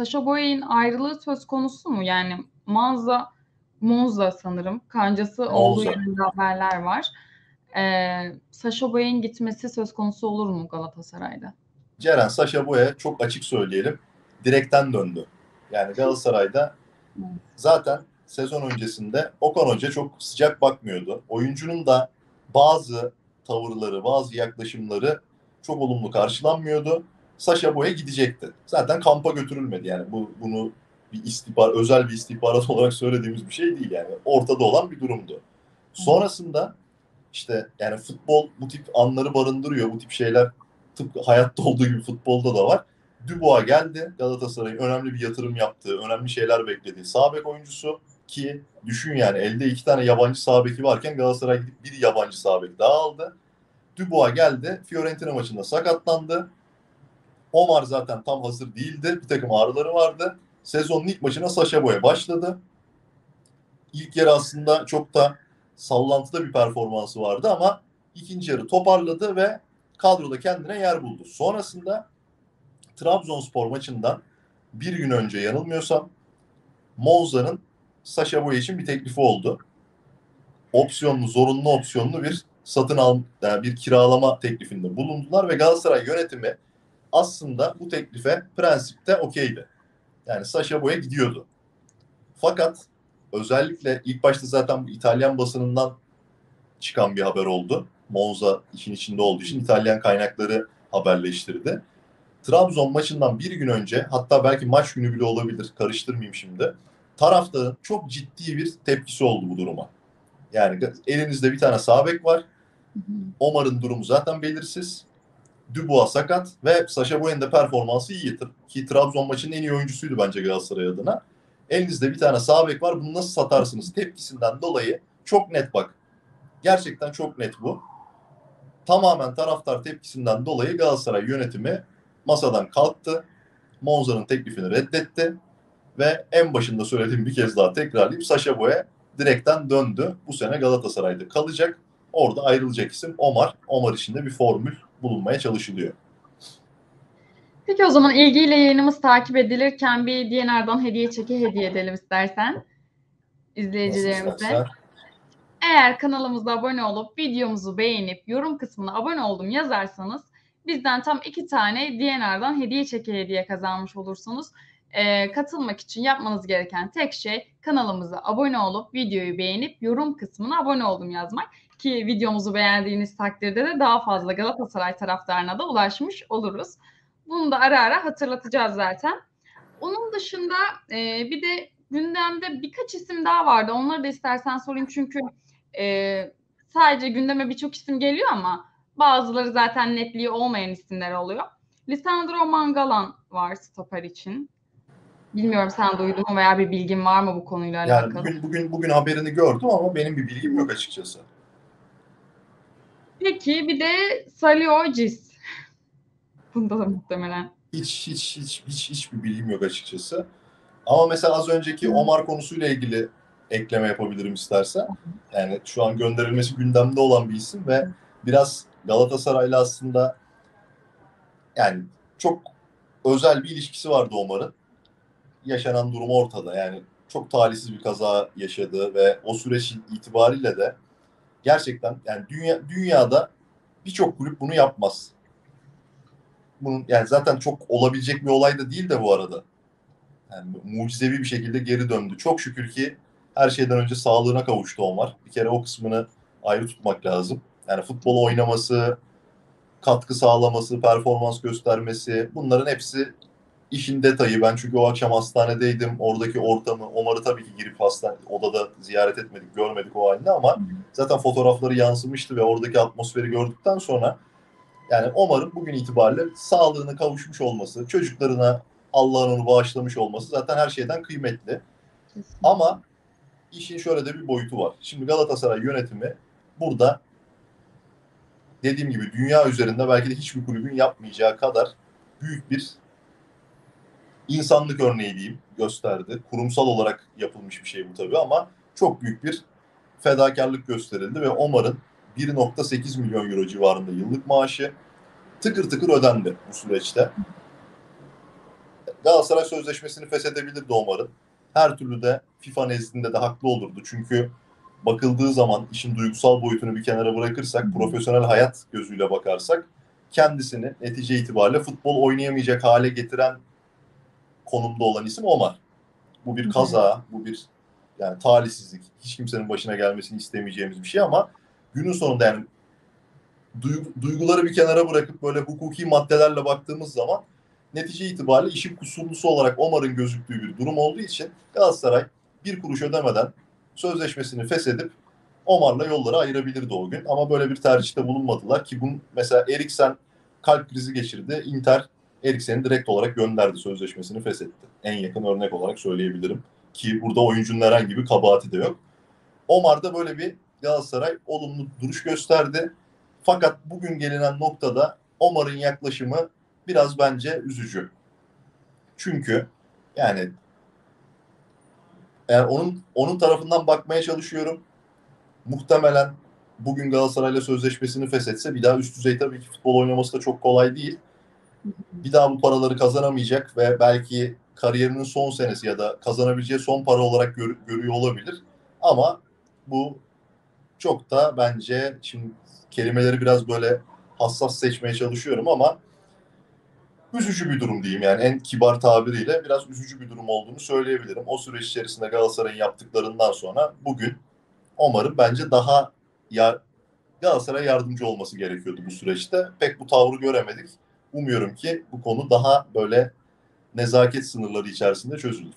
Sacha Boey'in ayrılığı söz konusu mu? Yani Monza sanırım kancası olduğu Monza. yönünde haberler var. Sacha Boey'in gitmesi söz konusu olur mu Galatasaray'da? Ceren Sacha Boey çok açık söyleyelim. Direkten döndü. Yani Galatasaray'da Evet. zaten sezon öncesinde Okan Hoca çok sıcak bakmıyordu. Oyuncunun da bazı tavırları, bazı yaklaşımları çok olumlu karşılanmıyordu. Sacha Boey gidecekti. Zaten kampa götürülmedi yani. Bunu özel bir istihbarat olarak söylediğimiz bir şey değil yani. Ortada olan bir durumdu. Sonrasında işte yani futbol bu tip anları barındırıyor. Bu tip şeyler tıpkı hayatta olduğu gibi futbolda da var. Dubois geldi. Galatasaray'ın önemli bir yatırım yaptığı, önemli şeyler beklediği sağ bek oyuncusu ki düşün yani elde 2 tane yabancı sağ beki varken Galatasaray gidip bir yabancı sağ bek daha aldı. Dubois geldi. Fiorentina maçında sakatlandı. Omar zaten tam hazır değildi. Bir takım ağrıları vardı. Sezonun ilk maçına Sacha Boey başladı. İlk yarı aslında çok da sallantıda bir performansı vardı ama ikinci yarı toparladı ve kadroda kendine yer buldu. Sonrasında Trabzonspor maçından bir gün önce yanılmıyorsam Monza'nın Sacha Boey için bir teklifi oldu. Zorunlu opsiyonlu bir yani bir kiralama teklifinde bulundular ve Galatasaray yönetimi aslında bu teklife prensipte okeydi. Yani Sacha Boey gidiyordu. Fakat özellikle ilk başta zaten bu İtalyan basınından çıkan bir haber oldu. Monza işin içinde olduğu için İtalyan kaynakları haberleştirdi. Trabzon maçından bir gün önce, hatta belki maç günü bile olabilir, karıştırmayayım şimdi. Taraftarın çok ciddi bir tepkisi oldu bu duruma. Yani elinizde bir tane sağ bek var. Omar'ın durumu zaten belirsiz. Dubois sakat ve Sacha Boey'in de performansı iyi. Ki Trabzon maçının en iyi oyuncusuydu bence Galatasaray adına. Elinizde bir tane sağ bek var. Bunu nasıl satarsınız? Tepkisinden dolayı çok net bak. Gerçekten çok net bu. Tamamen taraftar tepkisinden dolayı Galatasaray yönetimi masadan kalktı. Monza'nın teklifini reddetti. Ve en başında söylediğim bir kez daha tekrarlayayım. Sacha Boey direkten döndü. Bu sene Galatasaray'da kalacak. Orada ayrılacak isim Omar. Omar için de bir formül bulunmaya çalışılıyor. Peki o zaman ilgiyle yayınımız takip edilirken bir DNR'dan hediye edelim istersen Nasıl izleyicilerimize. istersen. Eğer kanalımıza abone olup videomuzu beğenip yorum kısmına abone oldum yazarsanız bizden tam 2 tane DNR'dan hediye kazanmış olursunuz. Katılmak için yapmanız gereken tek şey kanalımıza abone olup videoyu beğenip yorum kısmına abone oldum yazmak ki videomuzu beğendiğiniz takdirde de daha fazla Galatasaray taraftarına da ulaşmış oluruz. Bunu da ara ara hatırlatacağız zaten. Onun dışında bir de gündemde birkaç isim daha vardı. Onları da istersen sorayım çünkü sadece gündeme birçok isim geliyor ama bazıları zaten netliği olmayan isimler oluyor. Lisandro Mangalan var stoper için. Bilmiyorum sen duydun mu veya bir bilgin var mı bu konuyla Yani alakalı? bugün haberini gördüm ama benim bir bilgim yok açıkçası. Peki bir de Salih Cis. Bunda da muhtemelen. Hiçbir bilgim yok açıkçası. Ama mesela az önceki Omar konusuyla ilgili ekleme yapabilirim istersen. Yani şu an gönderilmesi gündemde olan bir isim ve biraz Galatasaray'la aslında yani çok özel bir ilişkisi vardı Omar'ın. Yaşanan durum ortada. Yani çok talihsiz bir kaza yaşadı ve o süreç itibariyle de gerçekten yani dünyada birçok kulüp bunu yapmaz. Bunun yani zaten çok olabilecek bir olay da değil de bu arada. Yani mucizevi bir şekilde geri döndü. Çok şükür ki her şeyden önce sağlığına kavuştu Omar. Bir kere o kısmını ayrı tutmak lazım. Yani futbol oynaması, katkı sağlaması, performans göstermesi bunların hepsi işin detayı. Ben çünkü o akşam hastanedeydim. Oradaki ortamı, Omar'ı tabii ki girip odada ziyaret etmedik, görmedik o halini ama zaten fotoğrafları yansımıştı ve oradaki atmosferi gördükten sonra yani Omar'ın bugün itibariyle sağlığına kavuşmuş olması, çocuklarına Allah'ın onu bağışlamış olması zaten her şeyden kıymetli. Kesinlikle. Ama işin şöyle de bir boyutu var. Şimdi Galatasaray yönetimi burada dediğim gibi dünya üzerinde belki de hiçbir kulübün yapmayacağı kadar büyük bir insanlık örneği diyeyim gösterdi. Kurumsal olarak yapılmış bir şey bu tabii ama çok büyük bir fedakarlık gösterildi ve Omar'ın 1,8 milyon euro civarında yıllık maaşı tıkır tıkır ödendi bu süreçte. Galatasaray sözleşmesini feshedebilirdi Omar'ın. Her türlü de FIFA nezdinde de haklı olurdu. Çünkü bakıldığı zaman işin duygusal boyutunu bir kenara bırakırsak, profesyonel hayat gözüyle bakarsak kendisini netice itibariyle futbol oynayamayacak hale getiren konumda olan isim Omar. Bu bir kaza, bu bir yani talihsizlik. Hiç kimsenin başına gelmesini istemeyeceğimiz bir şey ama günün sonunda yani duyguları bir kenara bırakıp böyle hukuki maddelerle baktığımız zaman netice itibariyle işin kusurlusu olarak Omar'ın gözüktüğü bir durum olduğu için Galatasaray bir kuruş ödemeden sözleşmesini feshedip Omar'la yolları ayırabilirdi o gün. Ama böyle bir tercihte bulunmadılar ki bunun mesela Eriksen kalp krizi geçirdi. Inter Eriksen'i direkt olarak gönderdi, sözleşmesini feshetti. En yakın örnek olarak söyleyebilirim. Ki burada oyuncunun herhangi bir kabahati de yok. Omar'da böyle bir Galatasaray olumlu duruş gösterdi. Fakat bugün gelinen noktada Omar'ın yaklaşımı biraz bence üzücü. Çünkü yani eğer onun tarafından bakmaya çalışıyorum. Muhtemelen bugün Galatasaray'la sözleşmesini feshetse bir daha üst düzey tabii ki futbol oynaması da çok kolay değil. Bir daha bu paraları kazanamayacak ve belki kariyerinin son senesi ya da kazanabileceği son para olarak görüyor olabilir. Ama bu çok da bence, şimdi kelimeleri biraz böyle hassas seçmeye çalışıyorum ama üzücü bir durum diyeyim, yani en kibar tabiriyle biraz üzücü bir durum olduğunu söyleyebilirim. O süreç içerisinde Galatasaray'ın yaptıklarından sonra bugün Omar'ın bence daha Galatasaray'a yardımcı olması gerekiyordu bu süreçte. Pek bu tavrı göremedik. Umuyorum ki bu konu daha böyle nezaket sınırları içerisinde çözülür.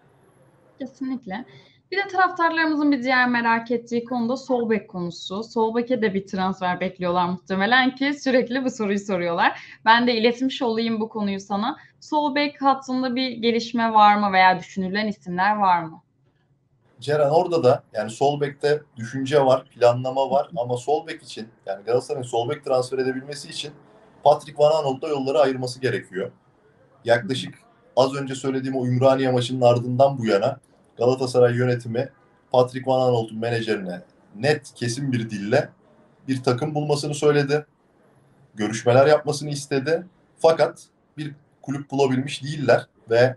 Kesinlikle. Bir de taraftarlarımızın bir diğer merak ettiği konu da sol bek konusu. Sol beke de bir transfer bekliyorlar muhtemelen ki sürekli bu soruyu soruyorlar. Ben de iletmiş olayım bu konuyu sana. Sol bek hattında bir gelişme var mı veya düşünülen isimler var mı? Ceren, orada da yani sol bekte düşünce var, planlama var ama sol bek için, yani Galatasaray'ın sol bek transfer edebilmesi için Patrick Van Aanholt'la yolları ayırması gerekiyor. Yaklaşık az önce söylediğim o Ümraniye maçının ardından bu yana Galatasaray yönetimi Patrick Van Aanholt'un menajerine net, kesin bir dille bir takım bulmasını söyledi. Görüşmeler yapmasını istedi. Fakat bir kulüp bulabilmiş değiller ve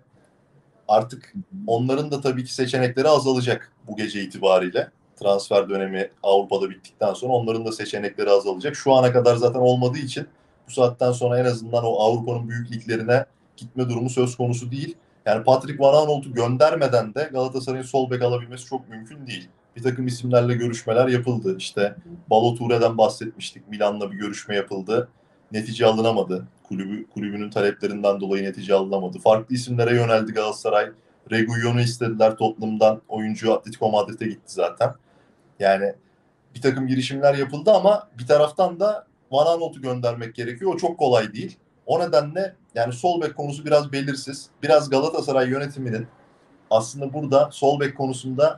artık onların da tabii ki seçenekleri azalacak bu gece itibariyle. Transfer dönemi Avrupa'da bittikten sonra onların da seçenekleri azalacak. Şu ana kadar zaten olmadığı için bu saatten sonra en azından o Avrupa'nın büyük liglerine gitme durumu söz konusu değil. Yani Patrick Van Aanholt'u göndermeden de Galatasaray'ın sol bek alabilmesi çok mümkün değil. Bir takım isimlerle görüşmeler yapıldı. İşte Balotelli'den bahsetmiştik. Milan'la bir görüşme yapıldı. Netice alınamadı. Kulübünün taleplerinden dolayı netice alınamadı. Farklı isimlere yöneldi Galatasaray. Reguilon'u istediler Tottenham'dan. Oyuncu Atletico Madrid'e gitti zaten. Yani bir takım girişimler yapıldı ama bir taraftan da Van Aanholt'u göndermek gerekiyor. O çok kolay değil. O nedenle yani sol bek konusu biraz belirsiz. Biraz Galatasaray yönetiminin aslında burada sol bek konusunda,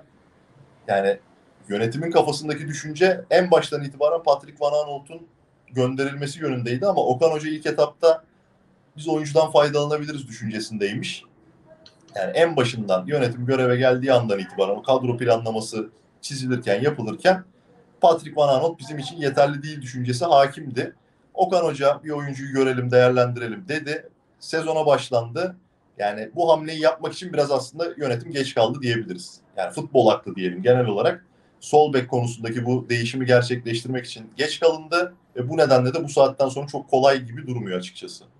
yani yönetimin kafasındaki düşünce en baştan itibaren Patrick Van Aanholt'un gönderilmesi yönündeydi ama Okan Hoca ilk etapta biz oyuncudan faydalanabiliriz düşüncesindeymiş. Yani en başından yönetim göreve geldiği andan itibaren o kadro planlaması çizilirken, yapılırken Patrick Van Aanholt bizim için yeterli değil düşüncesi hakimdi. Okan Hoca bir oyuncuyu görelim, değerlendirelim dedi. Sezona başlandı. Yani bu hamleyi yapmak için biraz aslında yönetim geç kaldı diyebiliriz. Yani futbol aklı diyelim genel olarak. Sol bek konusundaki bu değişimi gerçekleştirmek için geç kalındı ve bu nedenle de bu saatten sonra çok kolay gibi durmuyor açıkçası.